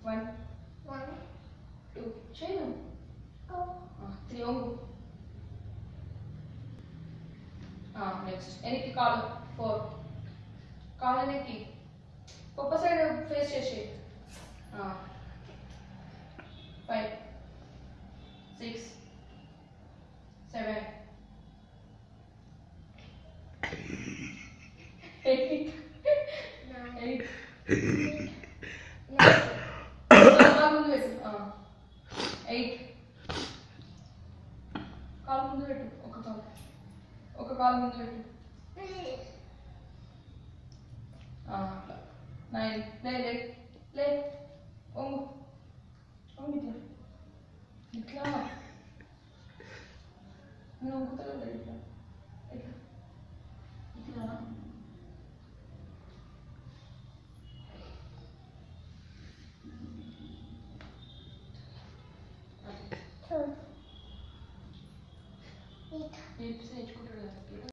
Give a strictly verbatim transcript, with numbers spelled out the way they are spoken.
One One. Two చేయను Go. Three ఒంగు next ఎనికి కాలు ఫోర్ కాలు ఎనికి ఒక్క సైడ్ ఫేస్ చేసి five six seven eight Nine. Eight Nine. కాలు ముందు పెట్టు ఎయిట్ కాలు ముందు పెట్టు ఒక కాలు ఒక కాలు ముందు పెట్టు నైన్ లే లే లే ఒంగు ఒంగు ఇట్లా ఇట్లా నేను ఒంగుతలేదు ఇట్లా ఇట్లా ఇట్లా Two. Eight. నేర్పిస్తే నేర్చుకుంటాడు కదా